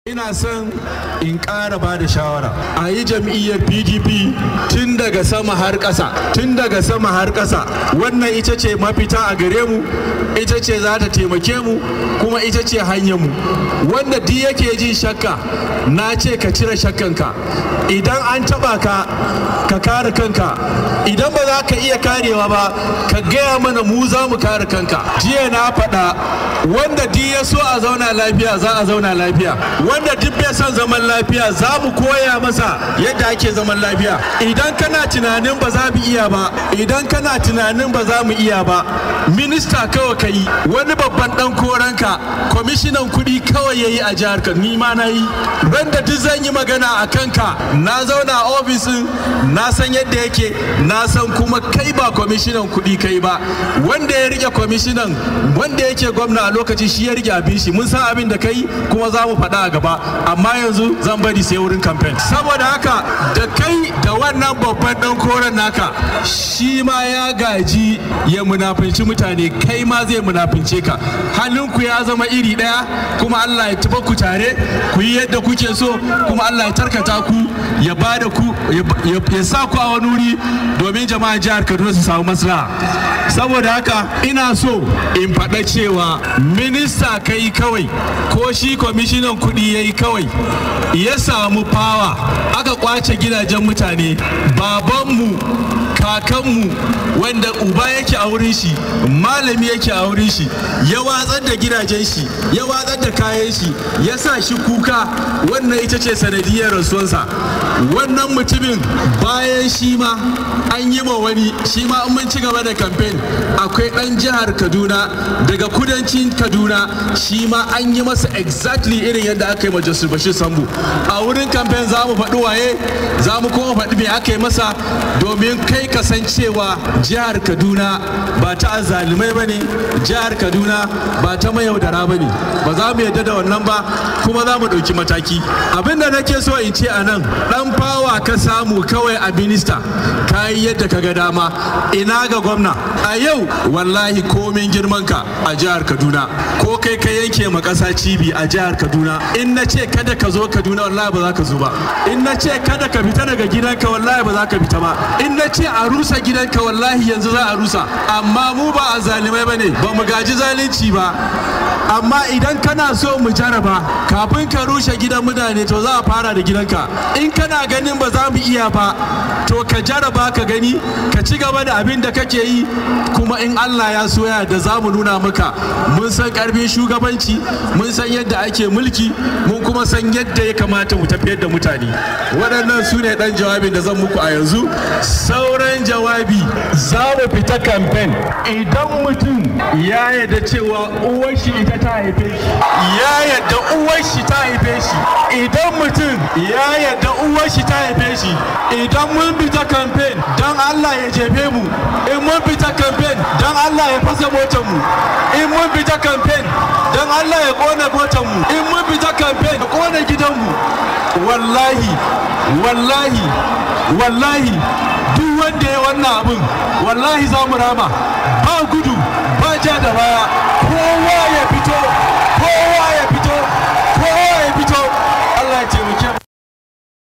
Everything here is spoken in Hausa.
Ina son in ƙara ba da shawara a yi jam'iyyar PDP tun daga sama har ƙasa, wannan ita ce mafita a gare mu, ita ce za ta taimake mu, kuma ita ce hanyar mu. Wanda duk yake jin shakka, na ce ka cire shakkanka. Idan an taba ka kare kanka, idan ba za ka iya karewa ba ka gaya mana, mu za mu kare kanka. Jiya na faɗa, wanda duk ya so a zauna lafiya za a zauna lafiya, wanda duk bai son zaman lafiya za mu koya masa yadda ake zaman lafiya. Idan kana tunanin ba za mu iya ba, minista kawai ka yi, wani babban dan koranka kwamishinan kuɗi kawai ya yi a jihar ka, ni ma na yi. Banda duk zan yi magana a kanka, na zauna a ofisin, na san yadda yake, na san kuma kai ba kwamishinan kuɗi kai ba. Wanda ya rike kwamishinan, wanda yake gwamna a lokaci, shi ya rike abin shi. Mun san abin da kai, kuma za mu faɗa a gaba, amma yanzu zan bari sai wurin campaign. Saboda haka da kai da wannan babban dan koren naka, shi ma ya gaji ya munafinci mutane, kai ma zai munafince ka. Halinku ya zama iri ɗaya, kuma Allah ya tuba ku tare, ku yi yadda kuke so, kuma Allah ya tarkata ku, ya bada ku, ya sa ku a wani wuri domin jama'an jihar Kaduna su samu maslaha. Saboda haka ina so in faɗa cewa minista kai kawai, ko shi kwamishinan kuɗi yayi kawai, ya samu fawa, aka kwace gidajen mutane, babanmu, kakanmu, wanda uba yake a wurin shi, malami yake a wurin shi, ya watsar da gidajen shi, ya watsar da kayan shi, ya sa shi kuka. Wannan ita ce sanadiyar rasuwansa. Wannan mutumin bayan shi ma an yi ma wani, shi ma mun ci gaba da campaign, akwai ɗan jihar Kaduna daga kudancin Kaduna, shi ma an yi masa exactly irin yadda aka yi ma Joseph Bashir Sambu. A wurin campaign za mu faɗi waye, za mu kuma faɗi me aka yi masa, domin kai kasancewa jihar Kaduna ba ta azzalumai ba ne, jihar Kaduna ba ta mayaudara ba ne. Ba za mu yadda da wannan ba, kuma za mu ɗauki mataki. Abinda nake so in ce a nan, ɗan fawa ka samu kawai a minista, ka yi yadda ka ga dama. Ina ga gwamna? A yau wallahi komin girmanka a jihar Kaduna, ko kai ka yanke ma ƙasa cibi a jihar Kaduna, in na ce kada ka zo Kaduna wallahi ba za ka zo ba. In na ce kada ka fita daga gidanka wallahi ba za ka fita ba. In na ce a rusa gidanka wallahi yanzu za a rusa. Amma mu ba a zalimai ba ne, ba mu gaji zalunci ba. Amma idan kana so mu jaraba, kafin ka rushe gidan mutane, to za a fara da gidanka. In kana ganin ba za mu iya ba, to ka jaraba ka gani, ka ci gaba da abin da kake yi, kuma in Allah ya soya da za mu nuna maka mun san karfin shugabanci, mun san yadda ake mulki, mun kuma san yadda ya kamata mu tafiyar da mutane. Waɗannan su ne ɗan jawabin da zan muku a yanzu. Sauran jawabi za mu fita campaign. Idan mutum ya yarda cewa uwar shi ita ta haife shi, ya yarda uwar shi ta haife shi, idan mutum ya yarda uwar shi ta haife shi, idan mun fita campaign dan Allah ya jefe mu, in mun fita campaign dan Allah ya fasa motar mu, in mun fita campaign dan Allah ya kona motar mu, in mun fita campaign ya kona gidan mu, wallahi duk wanda ya wannan abin wallahi za mu rama, ba gudu ba ja da baya.